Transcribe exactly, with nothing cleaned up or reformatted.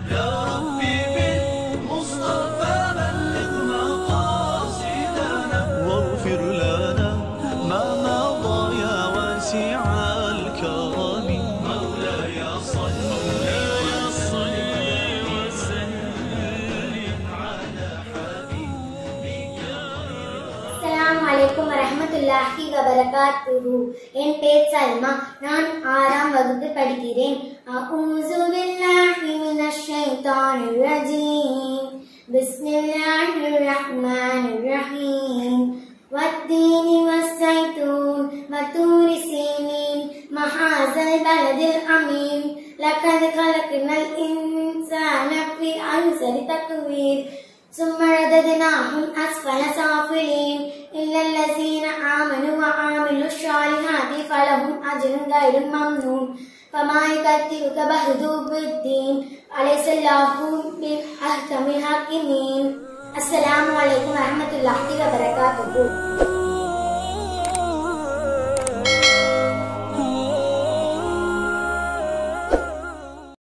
يا ربي بالمصطفى بلغ مقاصدنا واغفر لنا ما مضى يا واسع الكرم مولاي صل அலைக்கும் வரஹ்மத்துல்லாஹி வபரகாத்துஹு. என் பேர் சல்மா. நான் ஆறாம் வகுப்பு படிக்கிறேன். அஊஸு பில்லாஹி மினஷ் ஷைத்தானிர் ரஜீம். பிஸ்மில்லாஹிர் ரஹ்மானிர் ரஹீம். வத்தீனி வஸ்ஸைத்தூன் வத்தூரி சீனீன் மஹாஸல் பலதில் அமீன். லகத் கலக்னல் இன்சான ஃபீ அஹ்ஸனி தக்வீர். ثم رددناهم أسفل سافلين إلا الذين آمنوا وعملوا الصالحات فلهم أجر غير ممنون فما يكذبك بعد بالدين أليس الله بأحكم الحاكمين. السلام عليكم ورحمة الله وبركاته.